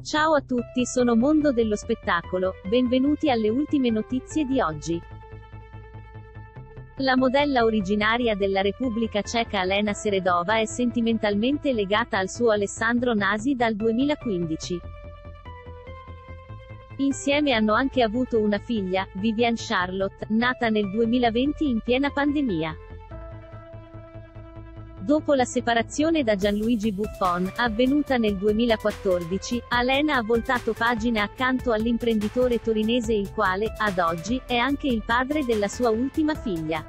Ciao a tutti, sono Mondo dello Spettacolo, benvenuti alle ultime notizie di oggi. La modella originaria della Repubblica Ceca Alena Seredová è sentimentalmente legata al suo Alessandro Nasi dal 2015. Insieme hanno anche avuto una figlia, Vivian Charlotte, nata nel 2020 in piena pandemia. Dopo la separazione da Gianluigi Buffon, avvenuta nel 2014, Alena ha voltato pagina accanto all'imprenditore torinese il quale, ad oggi, è anche il padre della sua ultima figlia.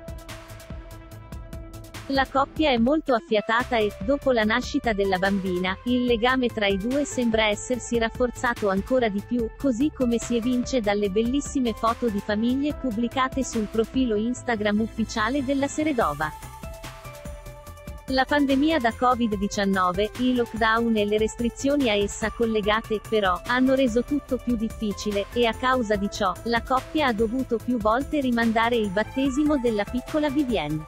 La coppia è molto affiatata e, dopo la nascita della bambina, il legame tra i due sembra essersi rafforzato ancora di più, così come si evince dalle bellissime foto di famiglie pubblicate sul profilo Instagram ufficiale della Seredová. La pandemia da Covid-19, i lockdown e le restrizioni a essa collegate, però, hanno reso tutto più difficile, e a causa di ciò, la coppia ha dovuto più volte rimandare il battesimo della piccola Vivienne.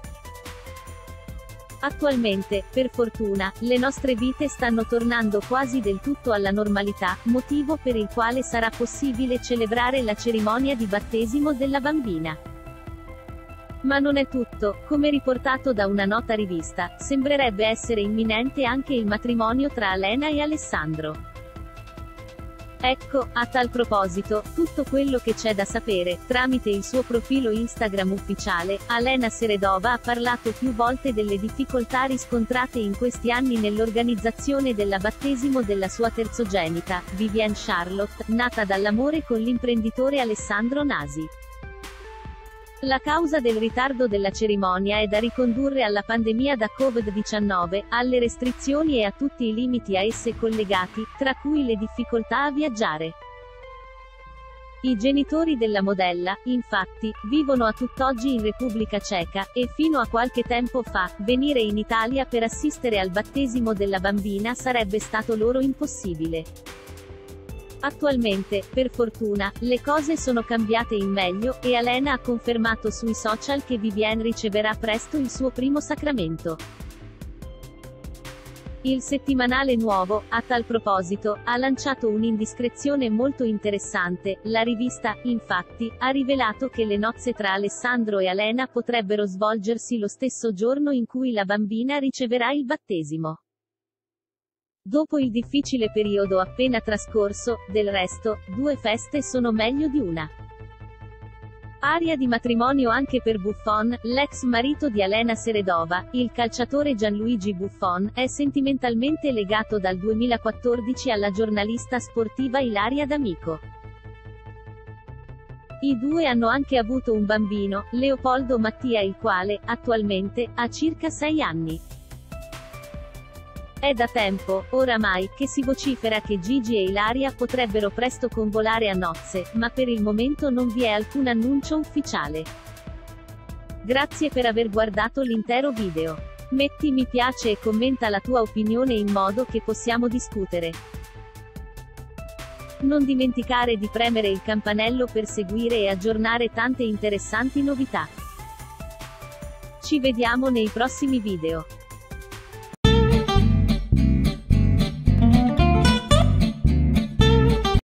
Attualmente, per fortuna, le nostre vite stanno tornando quasi del tutto alla normalità, motivo per il quale sarà possibile celebrare la cerimonia di battesimo della bambina. Ma non è tutto, come riportato da una nota rivista, sembrerebbe essere imminente anche il matrimonio tra Alena e Alessandro. Ecco, a tal proposito, tutto quello che c'è da sapere. Tramite il suo profilo Instagram ufficiale, Alena Seredová ha parlato più volte delle difficoltà riscontrate in questi anni nell'organizzazione della battesimo della sua terzogenita, Vivian Charlotte, nata dall'amore con l'imprenditore Alessandro Nasi. La causa del ritardo della cerimonia è da ricondurre alla pandemia da Covid-19, alle restrizioni e a tutti i limiti a esse collegati, tra cui le difficoltà a viaggiare. I genitori della modella, infatti, vivono a tutt'oggi in Repubblica Ceca, e fino a qualche tempo fa, venire in Italia per assistere al battesimo della bambina sarebbe stato loro impossibile. Attualmente, per fortuna, le cose sono cambiate in meglio, e Alena ha confermato sui social che Vivienne riceverà presto il suo primo sacramento. Il settimanale Nuovo, a tal proposito, ha lanciato un'indiscrezione molto interessante. La rivista, infatti, ha rivelato che le nozze tra Alessandro e Alena potrebbero svolgersi lo stesso giorno in cui la bambina riceverà il battesimo. Dopo il difficile periodo appena trascorso, del resto, due feste sono meglio di una. Aria di matrimonio anche per Buffon, l'ex marito di Alena Seredová, il calciatore Gianluigi Buffon, è sentimentalmente legato dal 2014 alla giornalista sportiva Ilaria D'Amico. I due hanno anche avuto un bambino, Leopoldo Mattia, il quale, attualmente, ha circa 6 anni. È da tempo, oramai, che si vocifera che Gigi e Ilaria potrebbero presto convolare a nozze, ma per il momento non vi è alcun annuncio ufficiale. Grazie per aver guardato l'intero video. Metti mi piace e commenta la tua opinione in modo che possiamo discutere. Non dimenticare di premere il campanello per seguire e aggiornare tante interessanti novità. Ci vediamo nei prossimi video.